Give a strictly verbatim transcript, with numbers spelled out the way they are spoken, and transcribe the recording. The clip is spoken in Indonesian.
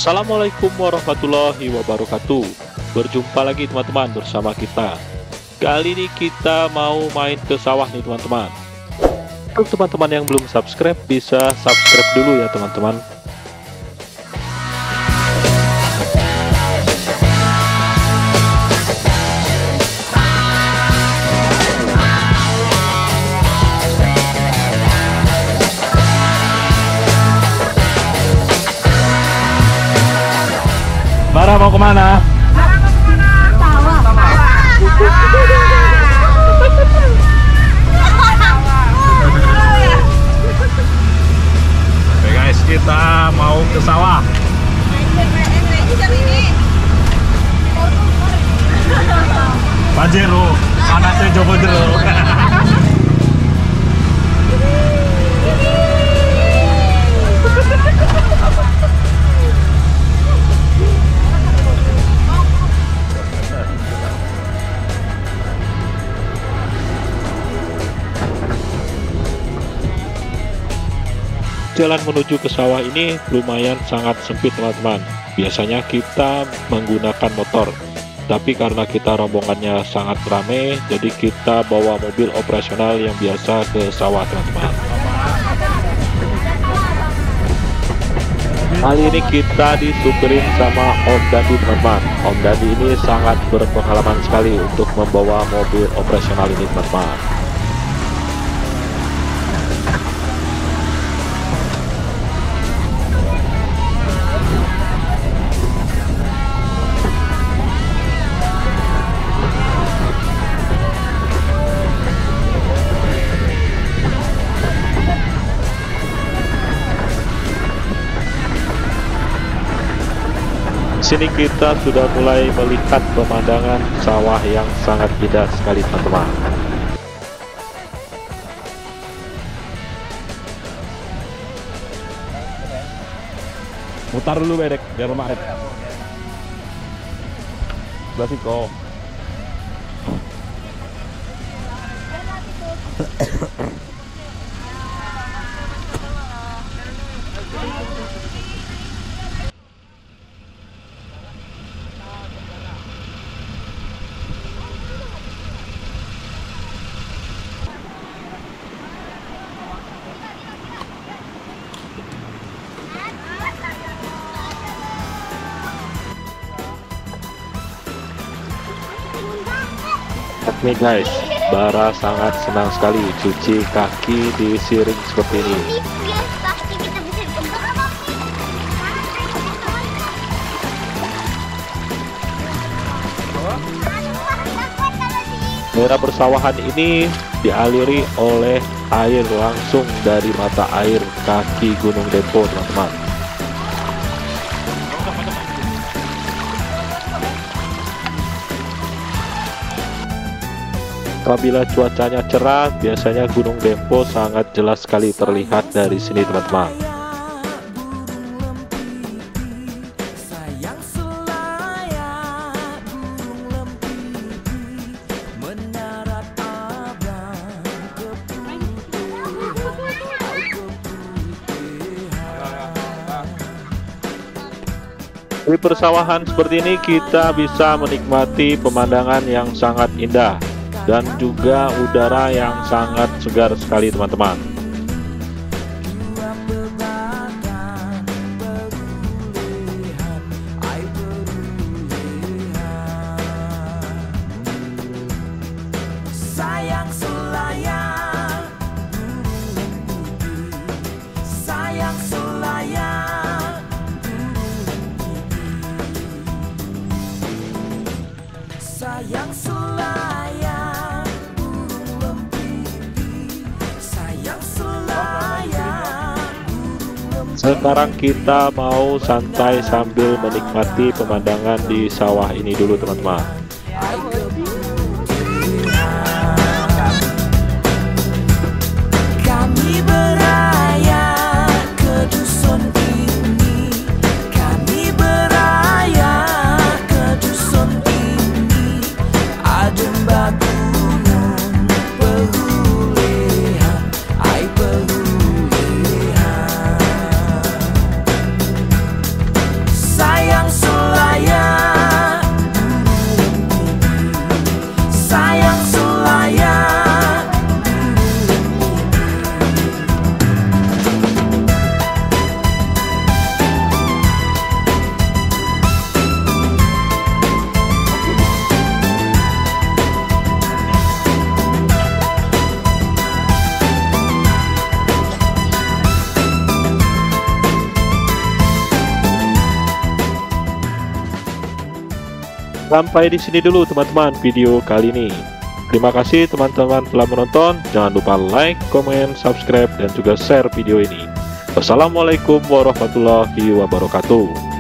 Assalamualaikum warahmatullahi wabarakatuh. Berjumpa lagi teman-teman bersama kita. Kali ini kita mau main ke sawah nih teman-teman. Untuk teman-teman yang belum subscribe, bisa subscribe dulu ya teman-teman. Bara mau kemana? Bara mau kemana? Sawah. Oke guys, kita mau ke sawah. Pajero, panasnya Jogo Jero. Jalan menuju ke sawah ini lumayan sangat sempit teman-teman. Biasanya kita menggunakan motor, tapi karena kita rombongannya sangat ramai, jadi kita bawa mobil operasional yang biasa ke sawah teman-teman. Kali ini kita disupirin sama Om Dandi teman-teman. Om Dandi ini sangat berpengalaman sekali untuk membawa mobil operasional ini teman-teman. Sini kita sudah mulai melihat pemandangan sawah yang sangat indah sekali teman-teman. Mutar dulu bedek biar lemah. Sebelah siko. Nih guys, Bara sangat senang sekali cuci kaki di siring seperti ini. Daerah persawahan ini dialiri oleh air langsung dari mata air kaki Gunung Dempo teman-teman. Apabila cuacanya cerah, biasanya Gunung Dempo sangat jelas sekali terlihat dari sini teman-teman. Di persawahan seperti ini kita bisa menikmati pemandangan yang sangat indah dan juga udara yang sangat segar sekali teman-teman. Sayang selayang burung lempipi, sayang selayang burung lempipi. Sekarang kita mau santai sambil menikmati pemandangan di sawah ini dulu teman-teman. Kami beraya ke dusun ini, kami beraya ke dusun ini. Adem bagunung pehulihan, ai pehulihan. Sampai di sini dulu teman-teman video kali ini. Terima kasih teman-teman telah menonton. Jangan lupa like, komen, subscribe, dan juga share video ini. Wassalamualaikum warahmatullahi wabarakatuh.